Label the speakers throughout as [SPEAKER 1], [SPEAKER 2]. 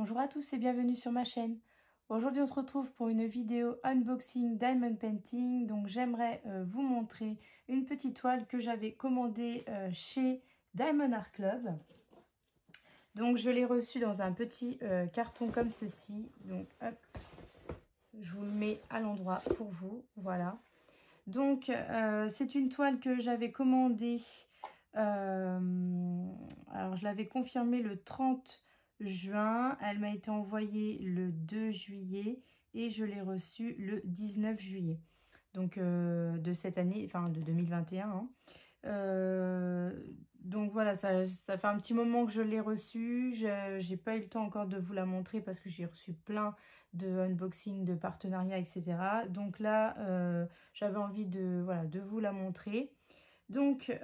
[SPEAKER 1] Bonjour à tous et bienvenue sur ma chaîne. Aujourd'hui on se retrouve pour une vidéo unboxing diamond painting. Donc j'aimerais vous montrer une petite toile que j'avais commandée chez Diamond Art Club. Donc je l'ai reçue dans un petit carton comme ceci. Donc hop, je vous le mets à l'endroit pour vous, voilà. Donc c'est une toile que j'avais commandée, alors je l'avais confirmée le 30 juin, elle m'a été envoyée le 2 juillet et je l'ai reçue le 19 juillet. Donc de cette année, enfin de 2021. Hein. Donc voilà, ça fait un petit moment que je l'ai reçue. J'ai pas eu le temps encore de vous la montrer parce que j'ai reçu plein de unboxing, de partenariats, etc. Donc là, j'avais envie de vous la montrer. Donc,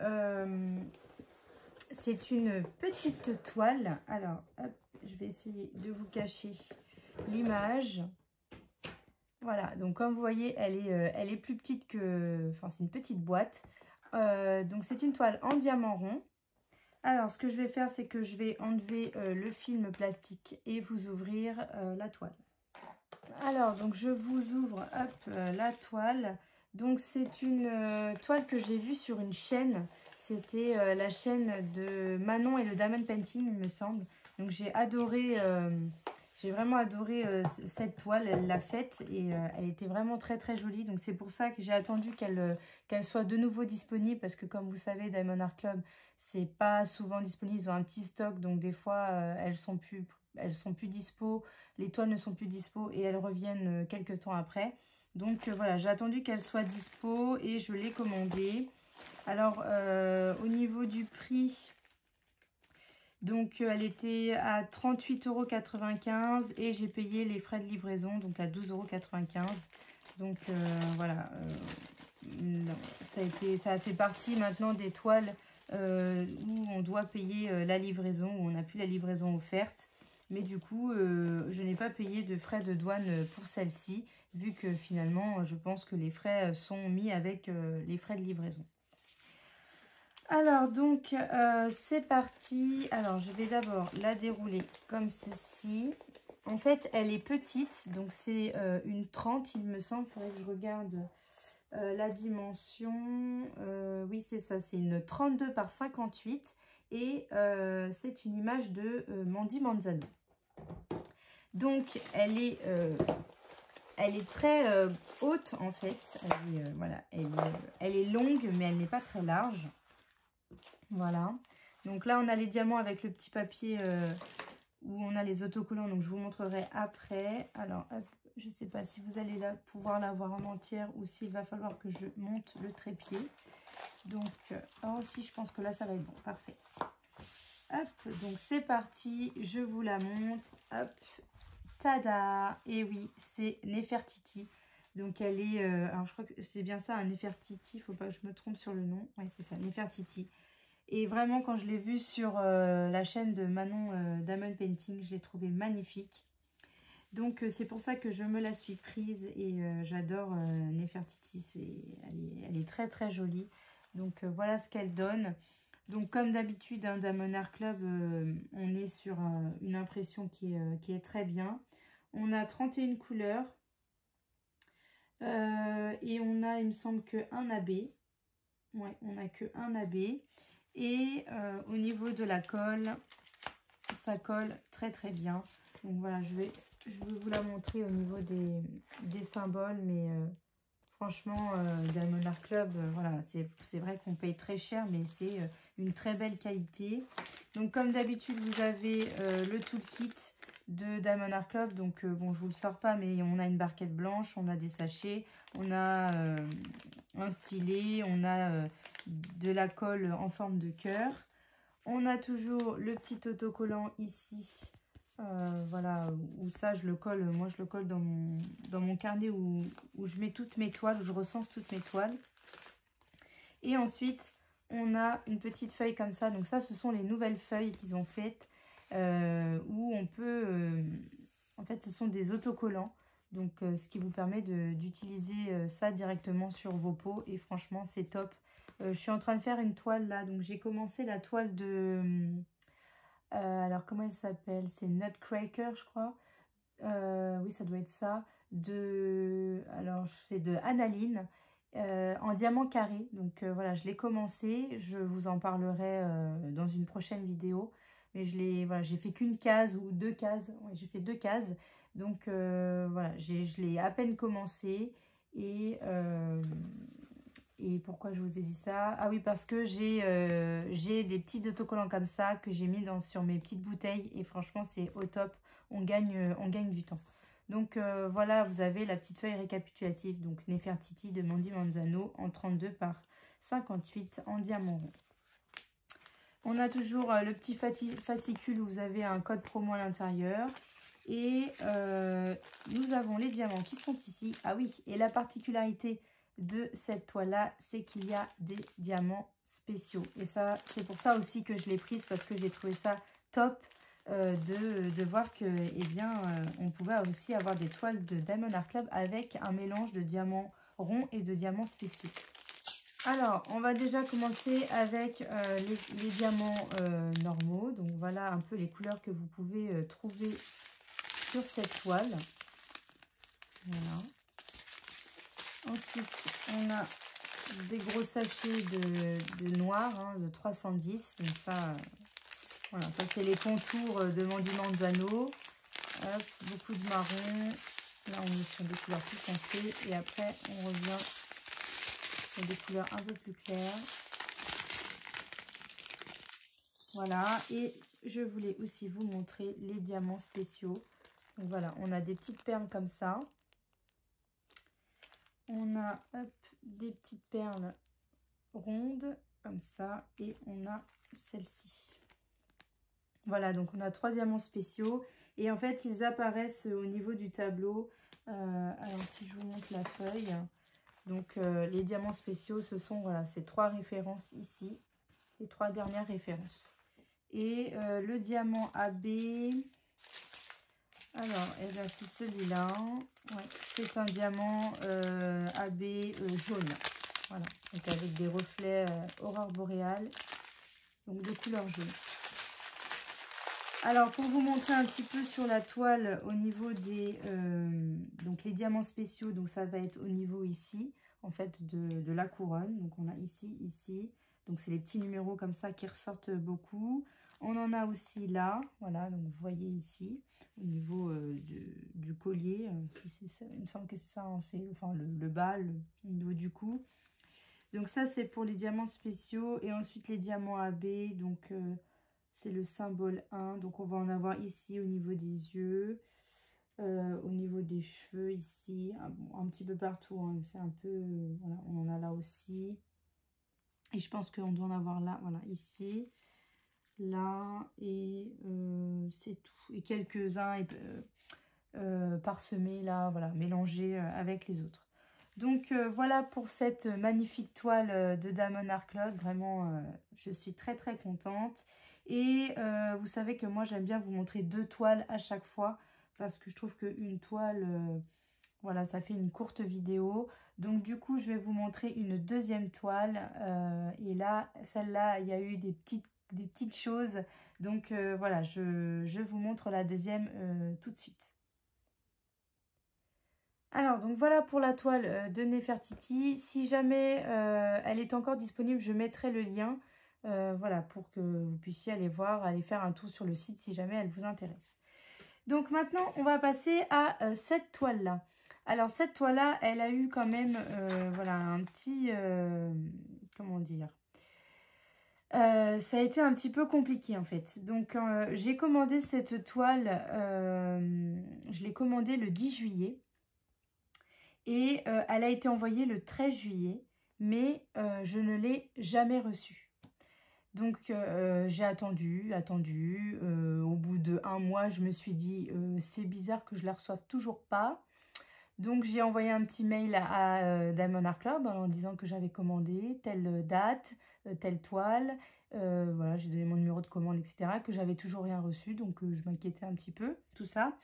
[SPEAKER 1] c'est une petite toile. Alors, hop, je vais essayer de vous cacher l'image. Voilà, donc comme vous voyez, elle est plus petite que... Enfin, c'est une petite boîte. Donc, c'est une toile en diamant rond. Alors, ce que je vais faire, c'est que je vais enlever le film plastique et vous ouvrir la toile. Alors, donc, je vous ouvre la toile. Donc, c'est une toile que j'ai vue sur une chaîne. C'était la chaîne de Manon et le Diamond Painting, il me semble. Donc, j'ai adoré... J'ai vraiment adoré cette toile, elle l'a faite et elle était vraiment très très jolie. Donc c'est pour ça que j'ai attendu qu'elle soit de nouveau disponible parce que comme vous savez, Diamond Art Club, c'est pas souvent disponible, ils ont un petit stock. Donc des fois, elles sont plus dispo, les toiles ne sont plus dispo et elles reviennent quelques temps après. Donc voilà, j'ai attendu qu'elle soit dispo et je l'ai commandée. Alors au niveau du prix... Donc, elle était à 38,95 € et j'ai payé les frais de livraison, donc à 12,95 €. Donc, voilà, ça a fait partie maintenant des toiles où on doit payer la livraison, où on n'a plus la livraison offerte. Mais du coup, je n'ai pas payé de frais de douane pour celle-ci, vu que finalement, je pense que les frais sont mis avec les frais de livraison. Alors, donc, c'est parti. Alors, je vais d'abord la dérouler comme ceci. En fait, elle est petite, donc c'est une 30, il me semble. Il faudrait que je regarde la dimension. Oui, c'est ça, c'est une 32 par 58. Et c'est une image de Mandy Manzano. Donc, elle est très haute, en fait. Voilà, elle est longue, mais elle n'est pas très large. Voilà, donc là on a les diamants avec le petit papier où on a les autocollants, donc je vous montrerai après. Alors hop, je ne sais pas si vous allez pouvoir la voir en entière ou s'il va falloir que je monte le trépied. Donc, oh si, je pense que là ça va être bon, parfait. Hop, donc c'est parti, je vous la montre. Hop, tada. Et oui, c'est Nefertiti. Donc elle est, alors je crois que c'est bien ça, un Nefertiti, il ne faut pas que je me trompe sur le nom. Oui, c'est ça, Nefertiti. Et vraiment, quand je l'ai vue sur la chaîne de Manon Diamond Painting, je l'ai trouvée magnifique. Donc, c'est pour ça que je me la suis prise et j'adore Nefertiti. Elle est très, très jolie. Donc, voilà ce qu'elle donne. Donc, comme d'habitude, hein, Diamond Art Club, on est sur une impression qui est très bien. On a 31 couleurs. Et on a, il me semble, qu'un AB. Ouais, on n'a qu'un AB. Et au niveau de la colle, ça colle très très bien. Donc voilà, je vais vous la montrer au niveau des symboles. Mais franchement, Diamond Art Club, voilà, c'est vrai qu'on paye très cher, mais c'est une très belle qualité. Donc comme d'habitude, vous avez le toolkit de Diamond Art Club. Donc bon, je vous le sors pas, mais on a une barquette blanche, on a des sachets, on a un stylet, on a de la colle en forme de cœur. On a toujours le petit autocollant ici. Voilà, où ça je le colle, moi je le colle dans mon carnet où je mets toutes mes toiles, où je recense toutes mes toiles. Et ensuite, on a une petite feuille comme ça. Donc ça, ce sont les nouvelles feuilles qu'ils ont faites. Où on peut... en fait, ce sont des autocollants. Donc, ce qui vous permet d'utiliser ça directement sur vos pots. Et franchement, c'est top. Je suis en train de faire une toile là. Donc, j'ai commencé la toile de... Alors, comment elle s'appelle? C'est Nutcracker, je crois. Oui, ça doit être ça. Alors, c'est de Analine. En diamant carré. Donc voilà, je l'ai commencé. Je vous en parlerai dans une prochaine vidéo. Mais voilà, j'ai fait qu'une case ou 2 cases. Ouais, j'ai fait 2 cases. Donc voilà, je l'ai à peine commencé. Et pourquoi je vous ai dit ça? Ah oui, parce que j'ai des petits autocollants comme ça que j'ai mis sur mes petites bouteilles. Et franchement, c'est au top. On gagne du temps. Donc voilà, vous avez la petite feuille récapitulative. Donc Nefertiti de Mandy Manzano en 32 par 58 en diamant rond. On a toujours le petit fascicule où vous avez un code promo à l'intérieur. Et nous avons les diamants qui sont ici. Ah oui, et la particularité de cette toile-là, c'est qu'il y a des diamants spéciaux. Et ça, c'est pour ça aussi que je l'ai prise, parce que j'ai trouvé ça top de voir que, eh bien, on pouvait aussi avoir des toiles de Diamond Art Club avec un mélange de diamants ronds et de diamants spéciaux. Alors, on va déjà commencer avec les diamants normaux. Donc, voilà un peu les couleurs que vous pouvez trouver sur cette toile. Voilà. Ensuite, on a des gros sachets de noir, hein, de 310. Donc ça, voilà, ça c'est les contours de Mandy Manzano. Hop, beaucoup de marron. Là, on est sur des couleurs plus foncées. Et après, on revient sur des couleurs un peu plus claires. Voilà. Et je voulais aussi vous montrer les diamants spéciaux. Donc voilà, on a des petites perles comme ça. On a hop, des petites perles rondes comme ça. Et on a celle-ci. Voilà, donc on a 3 diamants spéciaux. Et en fait, ils apparaissent au niveau du tableau. Alors, si je vous montre la feuille. Donc, les diamants spéciaux, ce sont, voilà, ces 3 références ici. Les 3 dernières références. Et le diamant AB... Alors, eh bien, c'est celui-là. Ouais, c'est un diamant AB jaune. Voilà, donc avec des reflets aurore boréale. Donc, de couleur jaune. Alors, pour vous montrer un petit peu sur la toile au niveau des... donc, les diamants spéciaux, donc ça va être au niveau ici, en fait, de la couronne. Donc, on a ici, ici. Donc, c'est les petits numéros comme ça qui ressortent beaucoup. On en a aussi là, voilà, donc vous voyez ici, au niveau du collier. Si c'est ça, il me semble que c'est ça, hein, c'est enfin, le bas, au niveau du cou. Donc, ça, c'est pour les diamants spéciaux. Et ensuite, les diamants AB, donc... c'est le symbole 1. Donc, on va en avoir ici au niveau des yeux, au niveau des cheveux ici, un petit peu partout. Hein, c'est un peu... voilà, on en a là aussi. Et je pense qu'on doit en avoir là, voilà, ici, là, et c'est tout. Et quelques-uns parsemés là, voilà, mélangés avec les autres. Donc, voilà pour cette magnifique toile de Diamond Art Club. Vraiment, je suis très, très contente. Et vous savez que moi, j'aime bien vous montrer 2 toiles à chaque fois. Parce que je trouve qu'une toile, voilà, ça fait une courte vidéo. Donc, du coup, je vais vous montrer une deuxième toile. Et là, celle-là, il y a eu des petites choses. Donc, voilà, je vous montre la deuxième tout de suite. Alors, donc voilà pour la toile de Nefertiti. Si jamais elle est encore disponible, je mettrai le lien. Voilà, pour que vous puissiez aller voir, aller faire un tour sur le site si jamais elle vous intéresse. Donc maintenant, on va passer à cette toile-là. Alors, cette toile-là, elle a eu quand même, voilà, un petit... comment dire, ça a été un petit peu compliqué en fait. Donc, j'ai commandé cette toile, je l'ai commandée le 10 juillet. Et elle a été envoyée le 13 juillet, mais je ne l'ai jamais reçue. Donc, j'ai attendu. Au bout de 1 mois, je me suis dit, c'est bizarre que je la reçoive toujours pas. Donc, j'ai envoyé un petit mail à Diamond Art Club en disant que j'avais commandé telle date, telle toile. Voilà, j'ai donné mon numéro de commande, etc. Que j'avais toujours rien reçu, donc je m'inquiétais un petit peu, tout ça.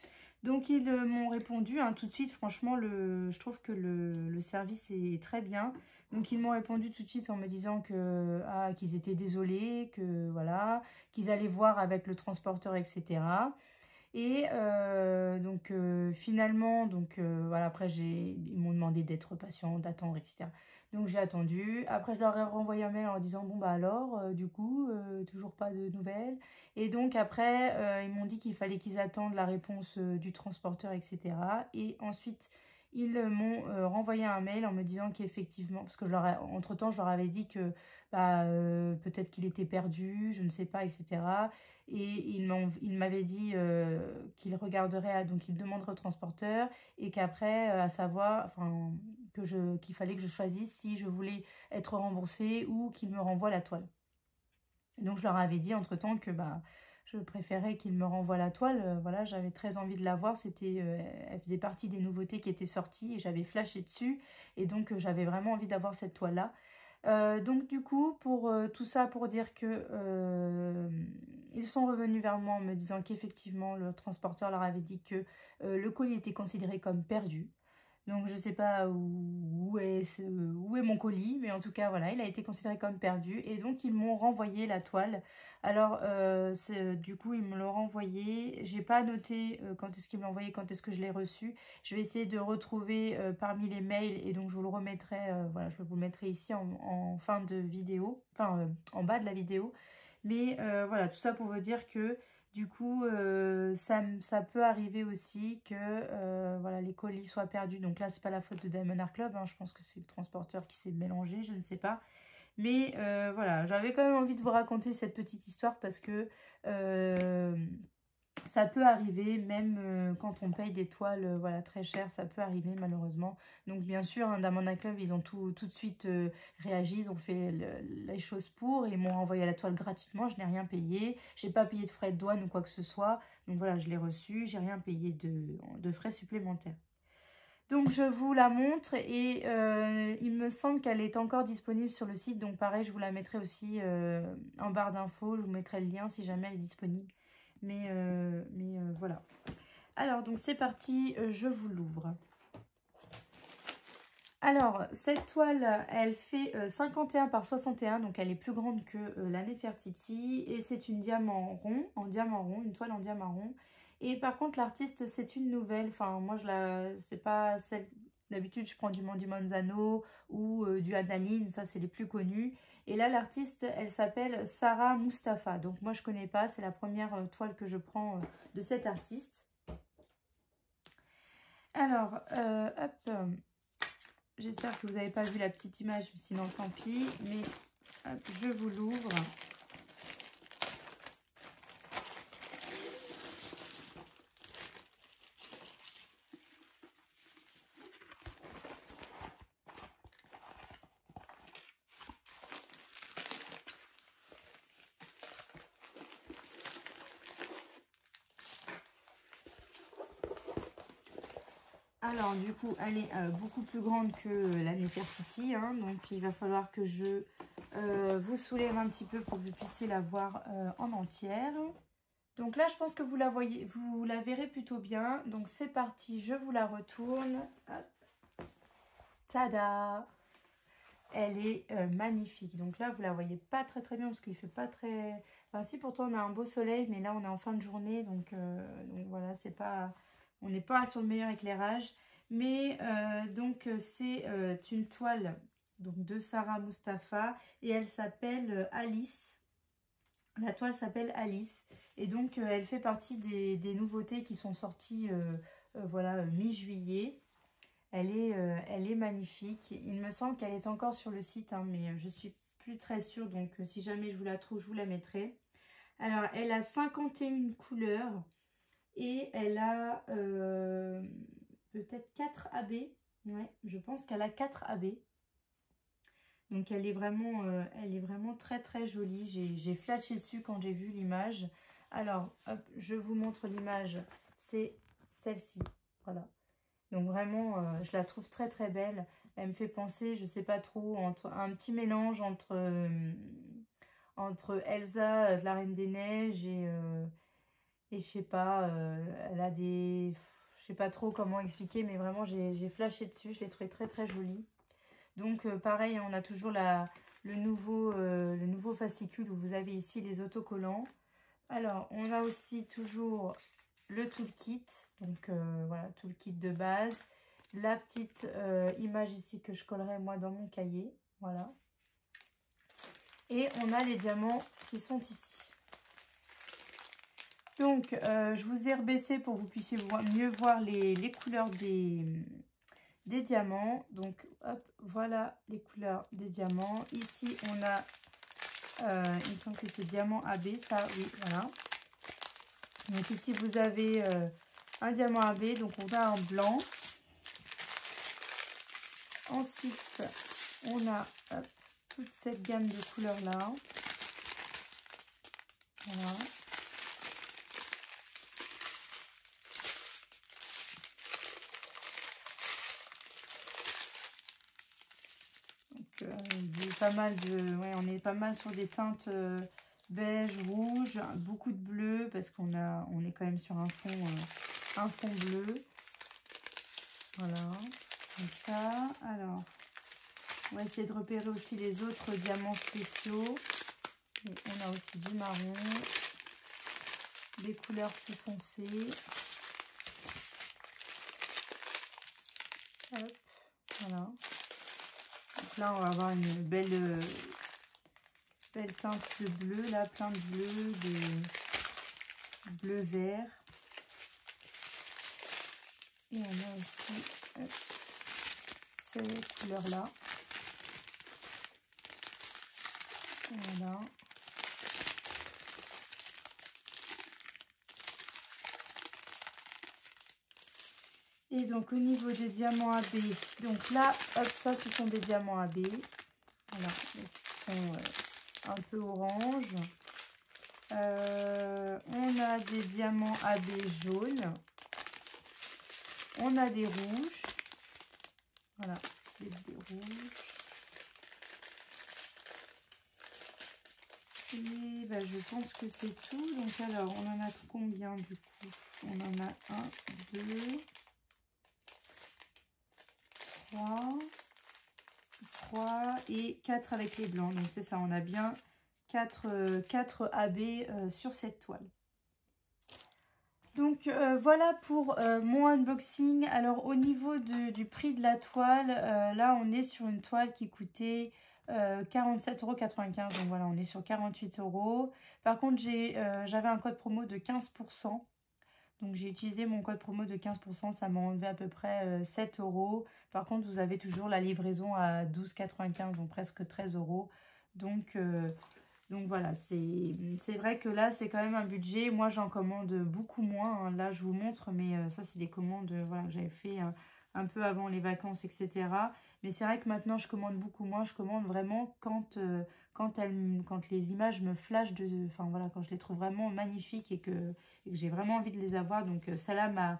[SPEAKER 1] Donc ils m'ont répondu hein, tout de suite, franchement je trouve que le service est très bien. Donc ils m'ont répondu tout de suite en me disant que qu'ils étaient désolés, que voilà, qu'ils allaient voir avec le transporteur, etc. Et donc finalement, donc voilà, après ils m'ont demandé d'être patient, d'attendre, etc. Donc j'ai attendu. Après je leur ai renvoyé un mail en leur disant bon bah alors, du coup, toujours pas de nouvelles. Et donc après, ils m'ont dit qu'il fallait qu'ils attendent la réponse du transporteur, etc. Et ensuite, ils m'ont renvoyé un mail en me disant qu'effectivement, parce que entre-temps, je leur avais dit que bah, peut-être qu'il était perdu, je ne sais pas, etc. Et ils m'avaient dit qu'ils regarderaient, donc ils demanderaient au transporteur et qu'après, à savoir, enfin, qu'il fallait que je choisisse si je voulais être remboursée ou qu'ils me renvoient la toile. Donc je leur avais dit entre-temps que bah, je préférais qu'ils me renvoient la toile. Voilà, j'avais très envie de la voir. Elle faisait partie des nouveautés qui étaient sorties et j'avais flashé dessus. Et donc j'avais vraiment envie d'avoir cette toile-là. Donc du coup, pour tout ça, pour dire que ils sont revenus vers moi en me disant qu'effectivement, le transporteur leur avait dit que le colis était considéré comme perdu. Donc je sais pas où est mon colis, mais en tout cas voilà, il a été considéré comme perdu et donc ils m'ont renvoyé la toile. Alors du coup ils me l'ont renvoyé, j'ai pas noté quand est-ce qu'ils me l'ont envoyé, quand est-ce que je l'ai reçu. Je vais essayer de retrouver parmi les mails et donc je vous le remettrai, voilà, je vous le mettrai ici en fin de vidéo, enfin en bas de la vidéo. Mais voilà, tout ça pour vous dire que du coup, ça peut arriver aussi que voilà, les colis soient perdus. Donc là, c'est pas la faute de Diamond Art Club. Hein. Je pense que c'est le transporteur qui s'est mélangé, je ne sais pas. Mais voilà, j'avais quand même envie de vous raconter cette petite histoire parce que ça peut arriver, même quand on paye des toiles voilà, très chères, ça peut arriver malheureusement. Donc bien sûr, hein, Diamond Art Club, ils ont tout de suite réagi, ils ont fait les choses pour, et ils m'ont envoyé la toile gratuitement, je n'ai rien payé, j'ai pas payé de frais de douane ou quoi que ce soit. Donc voilà, je l'ai reçu, j'ai rien payé de frais supplémentaires. Donc je vous la montre et il me semble qu'elle est encore disponible sur le site. Donc pareil, je vous la mettrai aussi en barre d'infos, je vous mettrai le lien si jamais elle est disponible. Mais voilà. Alors, donc c'est parti, je vous l'ouvre. Alors, cette toile, elle fait 51 par 61, donc elle est plus grande que la Nefertiti. Et c'est une diamant rond, une toile en diamant rond. Et par contre, l'artiste, c'est une nouvelle. Enfin, moi, c'est pas celle... D'habitude, je prends du Mandy Manzano ou du Adaline, ça, c'est les plus connus. Et là, l'artiste, elle s'appelle Sarah Mustafa. Donc, moi, je connais pas, c'est la première toile que je prends de cet artiste. Alors, hop... J'espère que vous n'avez pas vu la petite image, sinon tant pis. Mais hop, je vous l'ouvre. Alors, du coup, elle est beaucoup plus grande que la Nefertiti. Hein, donc, il va falloir que je vous soulève un petit peu pour que vous puissiez la voir en entière. Donc là, je pense que vous la verrez plutôt bien. Donc, c'est parti, je vous la retourne. Hop. Tada! Elle est magnifique. Donc là, vous la voyez pas très bien parce qu'il fait pas très... Enfin, si, pourtant, on a un beau soleil, mais là, on est en fin de journée. Donc voilà, c'est pas... On n'est pas sur le meilleur éclairage. Mais donc, c'est une toile donc, de Sarah Mustafa et elle s'appelle Alice. La toile s'appelle Alice. Et donc, elle fait partie des nouveautés qui sont sorties voilà, mi-juillet. Elle est magnifique. Il me semble qu'elle est encore sur le site, hein, mais je suis plus très sûre. Donc, si jamais je vous la trouve, je vous la mettrai. Alors, elle a 51 couleurs. Et elle a peut-être 4 AB. Ouais, je pense qu'elle a 4 AB. Donc elle est vraiment très jolie. J'ai flashé dessus quand j'ai vu l'image. Alors, hop, je vous montre l'image. C'est celle-ci. Voilà. Donc vraiment, je la trouve très belle. Elle me fait penser, je sais pas trop, un petit mélange entre Elsa de la Reine des Neiges et je sais pas, elle a des... je sais pas trop comment expliquer, mais vraiment j'ai flashé dessus. Je l'ai trouvé très très joli. Donc pareil, on a toujours le nouveau fascicule où vous avez ici les autocollants. Alors, on a aussi toujours le toolkit. Donc voilà, toolkit de base. La petite image ici que je collerai moi dans mon cahier. Voilà. Et on a les diamants qui sont ici. Donc, je vous ai rebaissé pour que vous puissiez mieux voir les couleurs des diamants. Donc, hop, voilà les couleurs des diamants. Ici, on a, il me semble que c'est diamant AB, ça, oui, voilà. Donc ici, vous avez un diamant AB, donc on a un blanc. Ensuite, on a hop, toute cette gamme de couleurs-là. Voilà. Pas mal de, ouais, on est pas mal sur des teintes beige, rouge, beaucoup de bleu parce on est quand même sur un fond bleu. Voilà, comme ça. Alors, on va essayer de repérer aussi les autres diamants spéciaux. Et on a aussi du marron, des couleurs plus foncées. Hop, voilà. Donc là, on va avoir une belle teinte de bleu, là, plein de bleu, de bleu vert. Et on a aussi ces couleurs-là. Voilà. Et donc au niveau des diamants AB, donc là, hop, ça ce sont des diamants AB. Voilà, donc, ils sont un peu orange. On a des diamants AB jaunes. On a des rouges. Voilà, des rouges. Et ben, je pense que c'est tout. Donc alors, on en a combien du coup? On en a 1, 2, 3 et 4 avec les blancs. Donc c'est ça, on a bien 4 AB sur cette toile. Donc voilà pour mon unboxing. Alors au niveau du prix de la toile, là on est sur une toile qui coûtait 47,95 €. Donc voilà, on est sur 48 €. Par contre, j'avais un code promo de 15%. Donc j'ai utilisé mon code promo de 15%, ça m'a enlevé à peu près 7 €. Par contre, vous avez toujours la livraison à 12,95 €, donc presque 13 €. Donc voilà, c'est vrai que là, c'est quand même un budget. Moi, j'en commande beaucoup moins, hein. Là, je vous montre, mais ça, c'est des commandes voilà, que j'avais fait un peu avant les vacances, etc. Mais c'est vrai que maintenant, je commande beaucoup moins. Je commande vraiment quand les images me flashent, enfin voilà, quand je les trouve vraiment magnifiques et que j'ai vraiment envie de les avoir. Donc, celle-là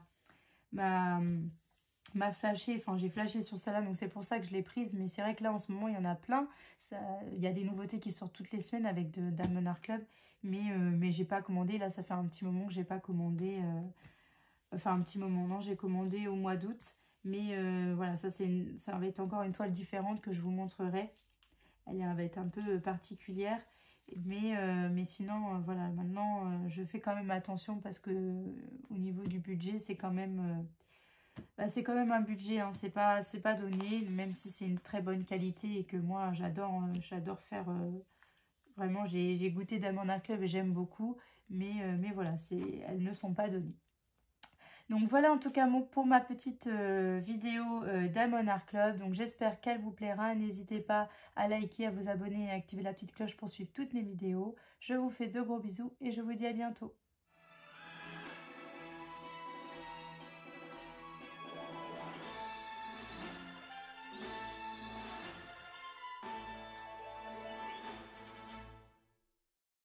[SPEAKER 1] m'a flashé, enfin j'ai flashé sur celle-là, donc c'est pour ça que je l'ai prise. Mais c'est vrai que là en ce moment il y en a plein, il y a des nouveautés qui sortent toutes les semaines avec Diamond Art Club, mais j'ai pas commandé. Là ça fait un petit moment que j'ai pas commandé, enfin un petit moment, non, j'ai commandé au mois d'août. Mais voilà, ça va être encore une toile différente que je vous montrerai. Elle va être un peu particulière, mais sinon voilà, maintenant je fais quand même attention parce que au niveau du budget c'est quand même c'est quand même un budget, hein. C'est pas donné, même si c'est une très bonne qualité et que moi j'adore faire. Vraiment, j'ai goûté Diamond Art Club et j'aime beaucoup, mais voilà, elles ne sont pas données. Donc voilà en tout cas pour ma petite vidéo Diamond Art Club. Donc j'espère qu'elle vous plaira. N'hésitez pas à liker, à vous abonner et à activer la petite cloche pour suivre toutes mes vidéos. Je vous fais de gros bisous et je vous dis à bientôt.